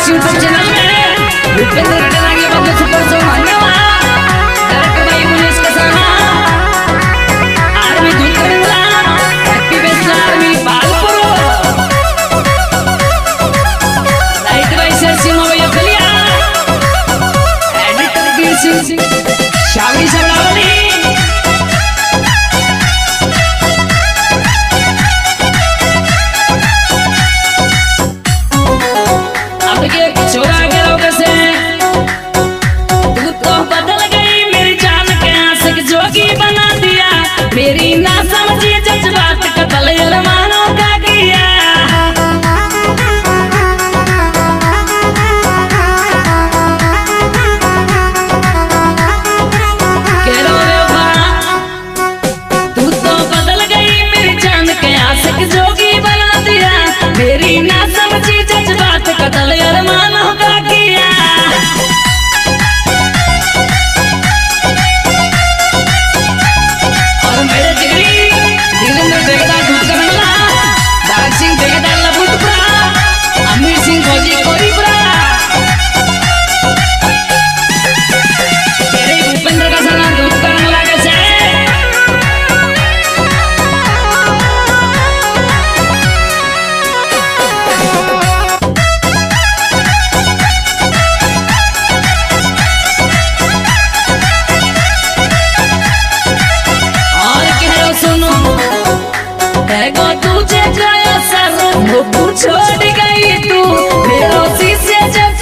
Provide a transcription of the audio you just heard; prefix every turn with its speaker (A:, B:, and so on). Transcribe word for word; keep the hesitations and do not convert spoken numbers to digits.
A: YouTube channel में भूपेंद्र रटना के बदले सुपर सो धन्यवाद डायरेक्टर भाई मुनीश कसाना आर्मी दूध करेंगे happy best army Balpur right भाई से सिंह भैया खलिया एडिटर वीर सिंह शावरी सबलावली मेरी ना समझी जज्बात कतल अरमानों का किया कह रो रे तू तो बदल गई मेरी जान के आशिक जोगी बना दिया मेरी ना समझी जज्बात कतल अरमानों का किया तुझे गया सर छोड़ गई तू मेरे शीशे जब